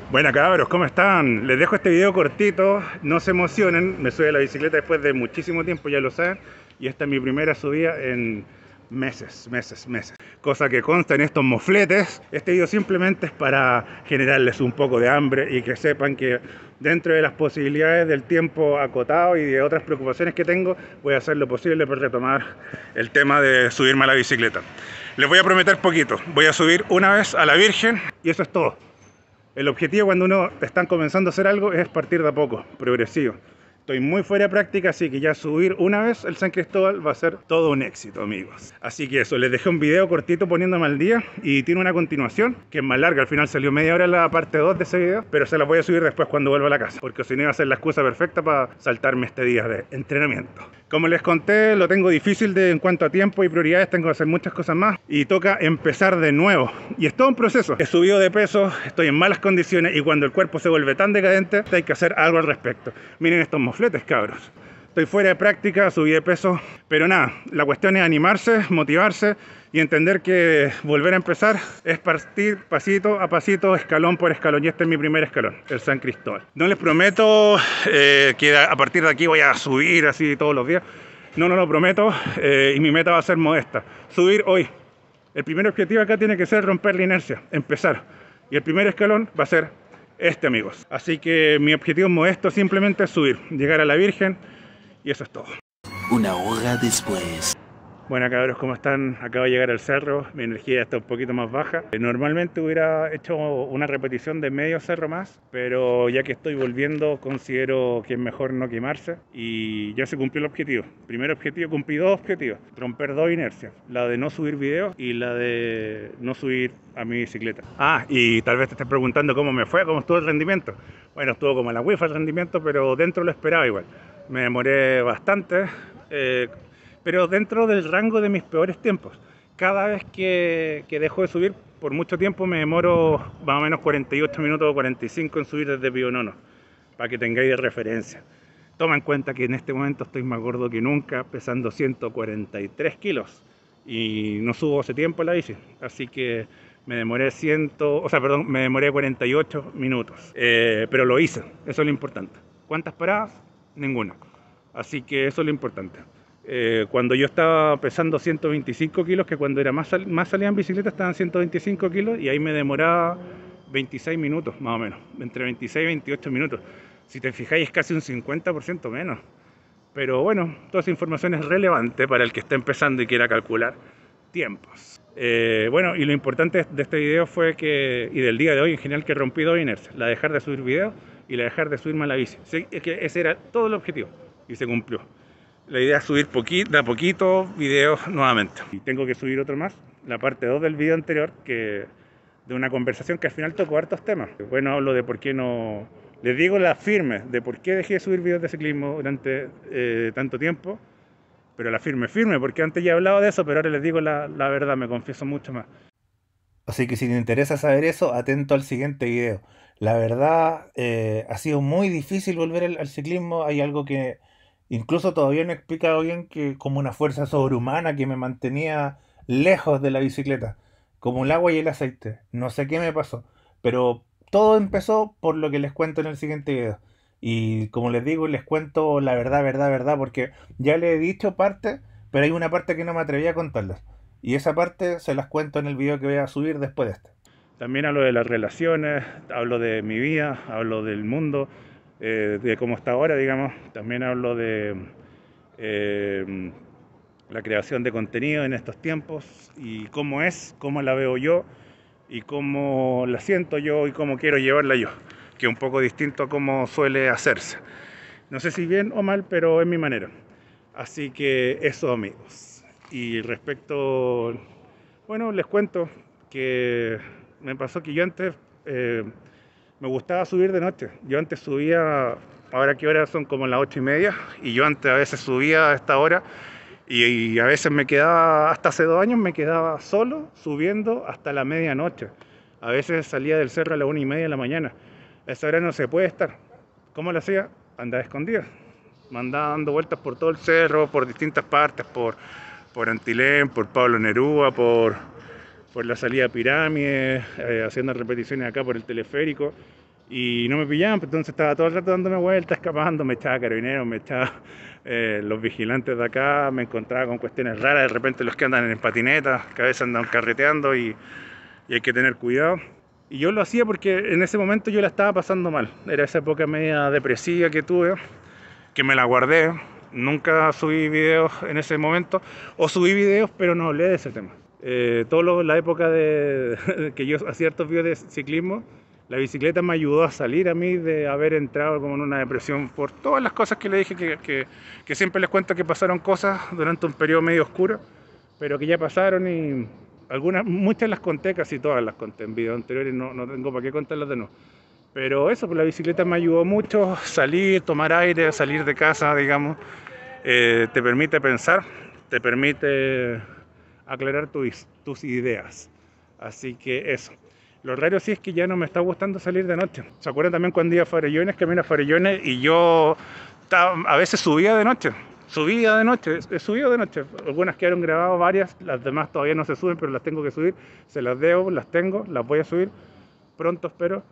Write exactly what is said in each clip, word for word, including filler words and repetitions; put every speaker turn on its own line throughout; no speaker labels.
Buenas cabros, ¿cómo están? Les dejo este video cortito, no se emocionen, me subí a la bicicleta después de muchísimo tiempo, ya lo saben, y esta es mi primera subida en meses, meses, meses. Cosa que consta en estos mofletes. Este video simplemente es para generarles un poco de hambre y que sepan que dentro de las posibilidades del tiempo acotado y de otras preocupaciones que tengo, voy a hacer lo posible por retomar el tema de subirme a la bicicleta. Les voy a prometer poquito, voy a subir una vez a la Virgen y eso es todo. El objetivo cuando uno está comenzando a hacer algo es partir de a poco, progresivo. Estoy muy fuera de práctica, así que ya subir una vez el San Cristóbal va a ser todo un éxito, amigos. Así que eso, les dejé un video cortito poniéndome al día y tiene una continuación que es más larga. Al final salió media hora la parte dos de ese video, pero se la voy a subir después cuando vuelva a la casa, porque si no iba a ser la excusa perfecta para saltarme este día de entrenamiento. Como les conté, lo tengo difícil de, en cuanto a tiempo y prioridades, tengo que hacer muchas cosas más y toca empezar de nuevo. Y es todo un proceso. He subido de peso, estoy en malas condiciones y cuando el cuerpo se vuelve tan decadente, hay que hacer algo al respecto. Miren estos mofletes, cabros. Estoy fuera de práctica, subí de peso, pero nada, la cuestión es animarse, motivarse y entender que volver a empezar es partir pasito a pasito, escalón por escalón, y este es mi primer escalón, el San Cristóbal. No les prometo eh, que a partir de aquí voy a subir así todos los días, no, no lo prometo, eh, y mi meta va a ser modesta, subir hoy. El primer objetivo acá tiene que ser romper la inercia, empezar, y el primer escalón va a ser este, amigos. Así que mi objetivo modesto simplemente es subir, llegar a la Virgen, y eso es todo.
Una hora después.
Bueno cabros, ¿cómo están? Acabo de llegar al cerro, mi energía está un poquito más baja. Normalmente hubiera hecho una repetición de medio cerro más, pero ya que estoy volviendo considero que es mejor no quemarse y ya se cumplió el objetivo. Primer objetivo, cumplí dos objetivos, romper dos inercias, la de no subir videos y la de no subir a mi bicicleta. Ah, y tal vez te estés preguntando cómo me fue, cómo estuvo el rendimiento. Bueno, estuvo como la wifi el rendimiento, pero dentro lo esperaba igual. Me demoré bastante. Eh, pero dentro del rango de mis peores tiempos. Cada vez que, que dejo de subir, por mucho tiempo me demoro más o menos cuarenta y ocho minutos o cuarenta y cinco en subir desde Pío Nono, para que tengáis de referencia. Toma en cuenta que en este momento estoy más gordo que nunca, pesando ciento cuarenta y tres kilos, y no subo hace tiempo la bici, así que me demoré cien, o sea, perdón, me demoré cuarenta y ocho minutos, eh, pero lo hice, eso es lo importante. ¿Cuántas paradas? Ninguna, así que eso es lo importante. Eh, cuando yo estaba pesando ciento veinticinco kilos, que cuando era más, sal, más salida en bicicleta estaban ciento veinticinco kilos y ahí me demoraba veintiséis minutos más o menos, entre veintiséis y veintiocho minutos. Si te fijáis es casi un cincuenta por ciento menos. Pero bueno, toda esa información es relevante para el que está empezando y quiera calcular tiempos. Eh, bueno, y lo importante de este video fue que, y del día de hoy en general, que rompí dos inercias, la de dejar de subir videos y la de dejar de subirme a la bici. Sí, es que ese era todo el objetivo y se cumplió. La idea es subir poquito, de a poquito videos nuevamente. Y tengo que subir otro más, la parte dos del video anterior, que de una conversación que al final tocó hartos temas. Bueno, hablo de por qué no... Les digo la firme, de por qué dejé de subir videos de ciclismo durante eh, tanto tiempo, pero la firme, firme, porque antes ya he hablado de eso, pero ahora les digo la, la verdad, me confieso mucho más.
Así que si te interesa saber eso, atento al siguiente video. La verdad, eh, ha sido muy difícil volver al, al ciclismo. Hay algo que incluso todavía no he explicado bien, que como una fuerza sobrehumana que me mantenía lejos de la bicicleta, como el agua y el aceite. No sé qué me pasó, pero todo empezó por lo que les cuento en el siguiente video. Y como les digo, les cuento la verdad, verdad, verdad, porque ya les he dicho parte, pero hay una parte que no me atreví a contarles. Y esa parte se las cuento en el video que voy a subir después de este.
También hablo de las relaciones, hablo de mi vida, hablo del mundo, eh, de cómo está ahora, digamos. También hablo de eh, la creación de contenido en estos tiempos y cómo es, cómo la veo yo y cómo la siento yo y cómo quiero llevarla yo, que es un poco distinto a cómo suele hacerse. No sé si bien o mal, pero es mi manera. Así que eso, amigos. Y respecto, bueno, les cuento que me pasó que yo antes eh, me gustaba subir de noche. Yo antes subía, ahora que hora son como las ocho y media, y yo antes a veces subía a esta hora y, y a veces me quedaba, hasta hace dos años me quedaba solo subiendo hasta la medianoche. A veces salía del cerro a la una y media de la mañana. A esa hora no se puede estar. ¿Cómo lo hacía? Andaba escondido. Me andaba dando vueltas por todo el cerro, por distintas partes, por... por Antilén, por Pablo Neruda, por, por la salida a Pirámide, eh, haciendo repeticiones acá por el teleférico, y no me pillaban, pues entonces estaba todo el rato dándome vueltas, escapando, me echaba carabineros, me echaba eh, los vigilantes de acá, me encontraba con cuestiones raras, de repente los que andan en patineta, que a veces andan carreteando y, y hay que tener cuidado. Y yo lo hacía porque en ese momento yo la estaba pasando mal, era esa época media depresiva que tuve, que me la guardé, nunca subí videos en ese momento, o subí videos pero no hablé de ese tema. Eh, toda la época de, de que yo hacía ciertos videos de ciclismo, la bicicleta me ayudó a salir a mí de haber entrado como en una depresión por todas las cosas que le dije, que, que, que siempre les cuento que pasaron cosas durante un periodo medio oscuro, pero que ya pasaron y algunas, muchas las conté, casi todas las conté en videos anteriores, no, no tengo para qué contarlas de nuevo. Pero eso, pues la bicicleta me ayudó mucho, salir, tomar aire, salir de casa, digamos, eh, te permite pensar, te permite aclarar tus, tus ideas. Así que eso. Lo raro sí es que ya no me está gustando salir de noche. ¿Se acuerdan también cuando iba a Farellones, camino a Farellones y yo estaba, a veces subía de noche? Subía de noche, he subido de noche. Algunas quedaron grabadas, varias, las demás todavía no se suben, pero las tengo que subir. Se las debo, las tengo, las voy a subir pronto, espero.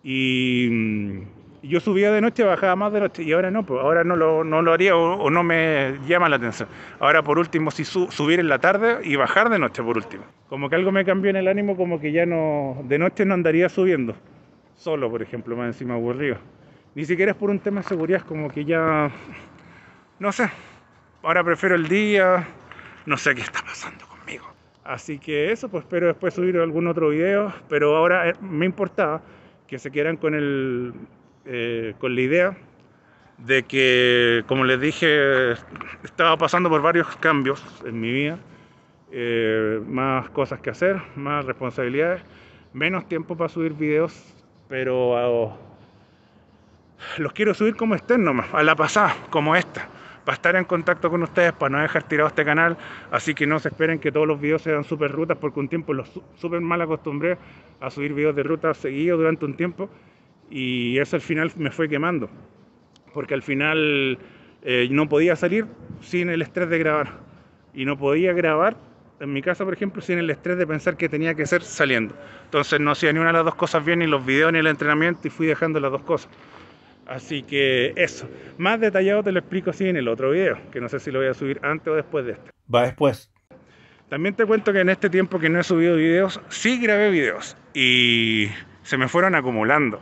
Y yo subía de noche, bajaba más de noche y ahora no, pues ahora no lo, no lo haría o, o no me llama la atención. Ahora por último sí su, subir en la tarde y bajar de noche por último. Como que algo me cambió en el ánimo, como que ya no, de noche no andaría subiendo, solo por ejemplo, más encima aburrido. Ni siquiera es por un tema de seguridad, como que ya, no sé, ahora prefiero el día, no sé qué está pasando conmigo. Así que eso, pues espero después subir algún otro video, pero ahora me importaba que se quieran con, el, eh, con la idea de que, como les dije, estaba pasando por varios cambios en mi vida, eh, más cosas que hacer, más responsabilidades, menos tiempo para subir videos, pero uh, los quiero subir como estén nomás, a la pasada, como esta, para estar en contacto con ustedes, para no dejar tirado este canal, así que no se esperen que todos los videos sean super rutas, porque un tiempo los súper mal acostumbré a subir videos de rutas seguidos durante un tiempo, y eso al final me fue quemando, porque al final eh, no podía salir sin el estrés de grabar, y no podía grabar, en mi casa por ejemplo, sin el estrés de pensar que tenía que ser saliendo. Entonces no hacía ni una de las dos cosas bien, ni los videos ni el entrenamiento, y fui dejando las dos cosas. Así que eso, más detallado te lo explico así en el otro video, que no sé si lo voy a subir antes o después de este.
Va después.
También te cuento que en este tiempo que no he subido videos, sí grabé videos y se me fueron acumulando.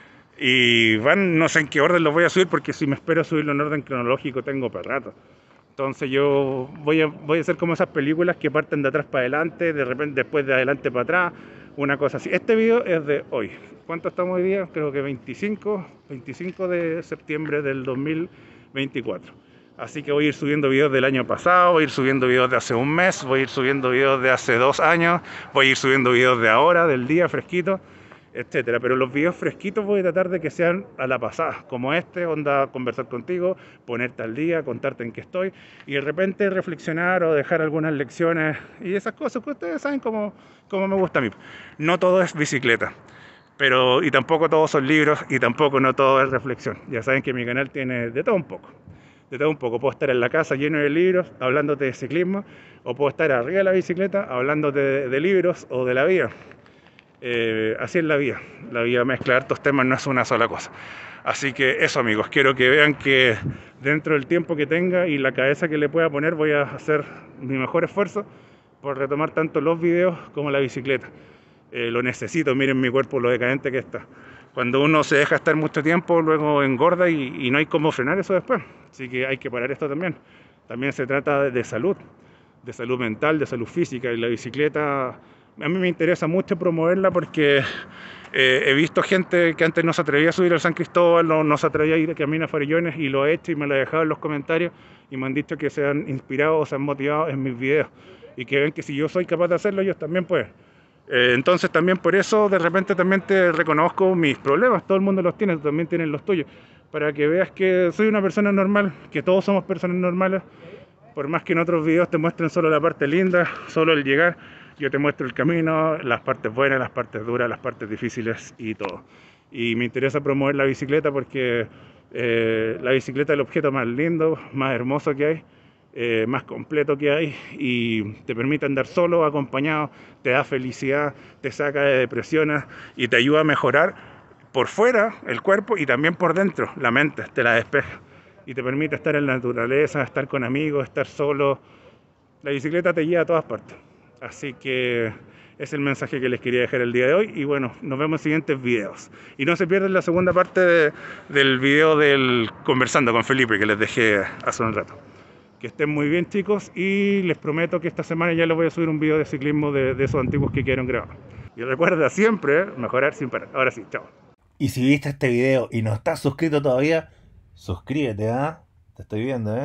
Y van, no sé en qué orden los voy a subir, porque si me espero subirlo en orden cronológico tengo para rato. Entonces yo voy a, voy a hacer como esas películas que parten de atrás para adelante, de repente después de adelante para atrás, una cosa así. Este video es de hoy. ¿Cuánto estamos hoy día? Creo que veinticinco, veinticinco de septiembre del dos mil veinticuatro. Así que voy a ir subiendo videos del año pasado, voy a ir subiendo videos de hace un mes, voy a ir subiendo videos de hace dos años, voy a ir subiendo videos de ahora, del día, fresquito, etcétera. Pero los videos fresquitos voy a tratar de que sean a la pasada, como este, onda conversar contigo, ponerte al día, contarte en qué estoy, y de repente reflexionar o dejar algunas lecciones y esas cosas que ustedes saben cómo, cómo me gusta a mí. No todo es bicicleta, pero y tampoco todos son libros, y tampoco no todo es reflexión. Ya saben que mi canal tiene de todo un poco. De todo un poco, puedo estar en la casa lleno de libros hablándote de ciclismo, o puedo estar arriba de la bicicleta hablándote de, de libros o de la vida. Eh, así es la vida, la vida mezcla hartos temas, no es una sola cosa. Así que eso amigos, quiero que vean que dentro del tiempo que tenga y la cabeza que le pueda poner, voy a hacer mi mejor esfuerzo por retomar tanto los videos como la bicicleta. Eh, lo necesito, miren mi cuerpo, lo decadente que está. Cuando uno se deja estar mucho tiempo, luego engorda y, y no hay cómo frenar eso después. Así que hay que parar esto también. También se trata de, de salud, de salud mental, de salud física. Y la bicicleta, a mí me interesa mucho promoverla porque eh, he visto gente que antes no se atrevía a subir al San Cristóbal, no, no se atrevía a ir a caminar a Farellones, y lo he hecho y me lo he dejado en los comentarios y me han dicho que se han inspirado o se han motivado en mis videos. Y que ven que si yo soy capaz de hacerlo, ellos también pueden. Eh, entonces también por eso de repente también te reconozco mis problemas, todo el mundo los tiene, tú también tienes los tuyos, para que veas que soy una persona normal, que todos somos personas normales, por más que en otros videos te muestren solo la parte linda, solo el llegar, yo te muestro el camino, las partes buenas, las partes duras, las partes difíciles y todo. Y me interesa promover la bicicleta porque eh, la bicicleta es el objeto más lindo, más hermoso que hay. Eh, más completo que hay, y te permite andar solo, acompañado, te da felicidad, te saca de depresiones y te ayuda a mejorar por fuera el cuerpo y también por dentro la mente, te la despeja y te permite estar en la naturaleza, estar con amigos, estar solo. La bicicleta te guía a todas partes. Así que es el mensaje que les quería dejar el día de hoy. Y bueno, nos vemos en siguientes videos. Y no se pierdan la segunda parte de, del video del conversando con Felipe que les dejé hace un rato. Que estén muy bien, chicos, y les prometo que esta semana ya les voy a subir un video de ciclismo de, de esos antiguos que quedaron grabados. Y recuerda siempre mejorar sin parar. Ahora sí, chao.
Y si viste este video y no estás suscrito todavía, suscríbete, ¿ah? Te estoy viendo, ¿eh?